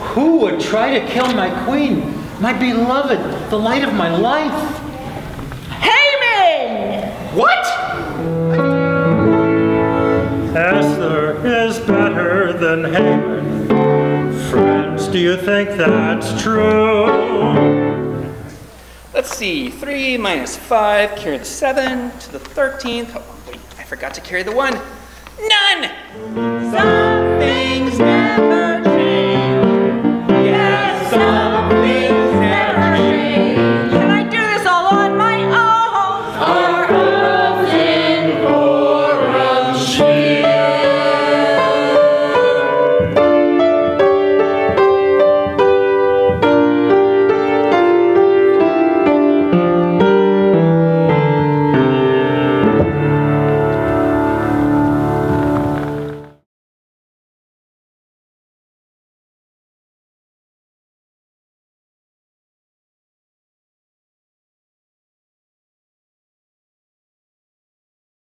Who would try to kill my queen, my beloved, the light of my life? Haman! What? Esther is better than Haman. Friends, do you think that's true? Let's see, 3 minus 5, carry the 7 to the 13th. Oh, wait, I forgot to carry the 1. None!